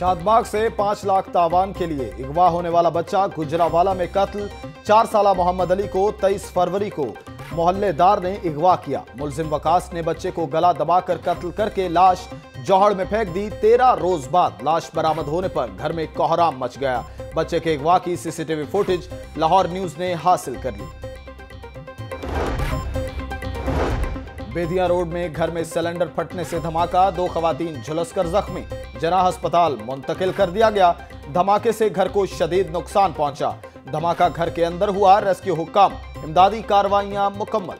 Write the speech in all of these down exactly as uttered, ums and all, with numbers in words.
शादबाग से पांच लाख तावान के लिए अगवा होने वाला बच्चा गुजरावाला में कत्ल। चार साला मोहम्मद अली को तेईस फरवरी को मोहल्लेदार ने अगवा किया। मुलजिम वकास ने बच्चे को गला दबाकर कत्ल करके लाश जौहड़ में फेंक दी। तेरह रोज बाद लाश बरामद होने पर घर में कोहराम मच गया। बच्चे के अगवा की सीसीटीवी फुटेज लाहौर न्यूज ने हासिल कर ली। बेदिया रोड में घर में सिलेंडर फटने से धमाका, दो खवातीन झुलसकर जख्मी, जना अस्पताल मुंतकिल कर दिया गया। धमाके से घर को शदीद नुकसान पहुंचा। धमाका घर के अंदर हुआ, रेस्क्यू हुक्काम, इमदादी कार्रवाइयां मुकम्मल।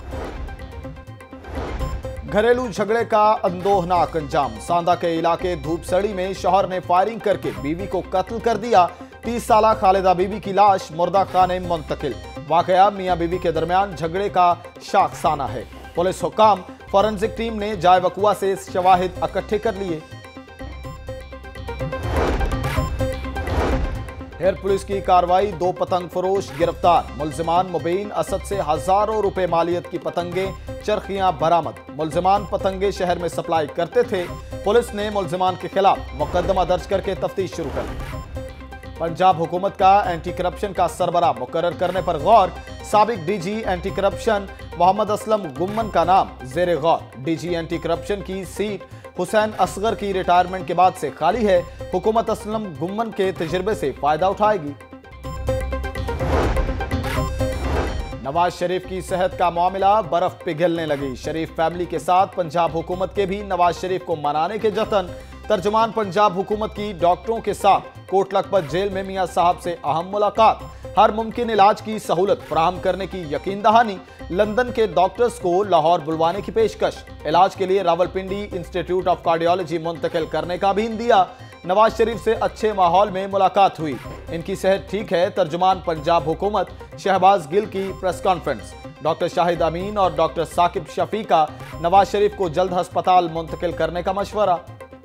घरेलू झगड़े का अंदोहनाक अंजाम, सांदा के इलाके धूपसड़ी में शौहर ने फायरिंग करके बीवी को कत्ल कर दिया। तीस साला खालिदा बीबी की लाश मुर्दा खाने मुंतकिल। वाकया मियां बीवी के दरमियान झगड़े का शाखसाना है। पुलिस हुक्काम, फॉरेंसिक टीम ने जाय वकुआ से शवाहिद इकट्ठे कर लिए। एयर पुलिस की कार्रवाई, दो पतंग फरोश गिरफ्तार। मुलजिमान मुबीन असद से हजारों रुपए मालियत की पतंगे चरखियां बरामद। मुलजिमान पतंगे शहर में सप्लाई करते थे। पुलिस ने मुलजिमान के खिलाफ मुकदमा दर्ज करके तफ्तीश शुरू कर दी। पंजाब हुकूमत का एंटी करप्शन का सरबराह मुकर्रर करने पर गौर। साबिक DG anti corruption Mohammad Aslam Gumman का नाम जेरे गौर। डीजी एंटी करप्शन की सीट हुसैन असगर की रिटायरमेंट के बाद से खाली है। हुकूमत असलम गुम्मन के तजुर्बे से फायदा उठाएगी। नवाज शरीफ की सेहत का मामला, बर्फ पिघलने लगी। शरीफ फैमिली के साथ पंजाब हुकूमत के भी नवाज शरीफ को मनाने के जतन। तर्जुमान पंजाब हुकूमत की डॉक्टरों के साथ कोट लखपत जेल में मियां साहब से अहम मुलाकात। हर मुमकिन इलाज की सहूलत फराहम करने की यकीन दहानी। लंदन के डॉक्टर्स को लाहौर बुलवाने की पेशकश। इलाज के लिए रावलपिंडी इंस्टीट्यूट ऑफ कार्डियोलॉजी मुंतकिल करने का भी दिया। नवाज शरीफ से अच्छे माहौल में मुलाकात हुई, इनकी सेहत ठीक है। तर्जुमान पंजाब हुकूमत शहबाज गिल की press conference. Doctor Shahid Amin और डॉक्टर साकिब शफी का नवाज शरीफ को जल्द अस्पताल मुंतकिल करने का मशवरा।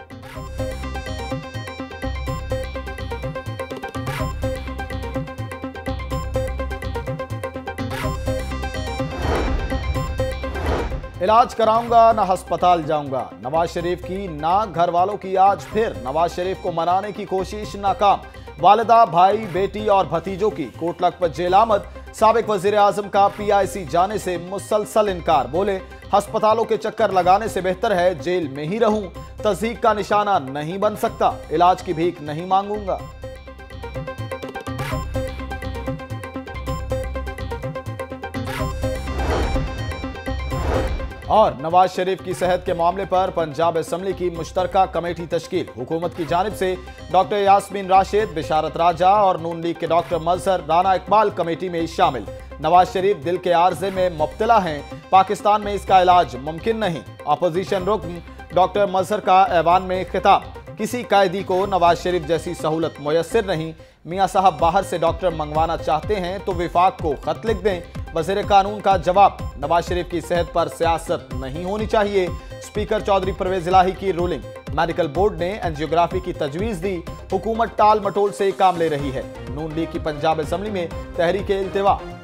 इलाज कराऊंगा ना अस्पताल जाऊंगा, नवाज शरीफ की ना घर वालों की आज फिर। नवाज शरीफ को मनाने की कोशिश नाकाम। वालिदा, भाई, बेटी और भतीजों की कोट लखपत जेल आमद। साबिक वजीर आजम का पीआईसी जाने से मुसलसल इनकार। बोले अस्पतालों के चक्कर लगाने से बेहतर है जेल में ही रहूं। तस्दीक का निशाना नहीं बन सकता, इलाज की भीख नहीं मांगूंगा। और नवाज शरीफ की सेहत के मामले पर पंजाब असेंबली की मुश्तरका कमेटी तश्कील। हुकूमत की जानिब से डॉक्टर यास्मीन राशिद, बिशारत राजा और नून लीग के डॉक्टर मजहर राना इकबाल कमेटी में शामिल। नवाज शरीफ दिल के आर्जे में मुब्तला हैं, पाकिस्तान में इसका इलाज मुमकिन नहीं। अपोजिशन रुकन डॉक्टर मजहर का ऐवान में खिताब। किसी कैदी को नवाज शरीफ जैसी सहूलत मुयस्सर नहीं। मियां साहब बाहर से डॉक्टर मंगवाना चाहते हैं तो विफाक को खत लिख दें। वज़ीर कानून का जवाब, नवाज शरीफ की सेहत पर सियासत नहीं होनी चाहिए। स्पीकर चौधरी परवेज इलाही की रूलिंग। मेडिकल बोर्ड ने एंजियोग्राफी की तजवीज दी। हुकूमत टाल मटोल से काम ले रही है। नून लीग की पंजाब असेंबली में तहरीक इल्तिवा।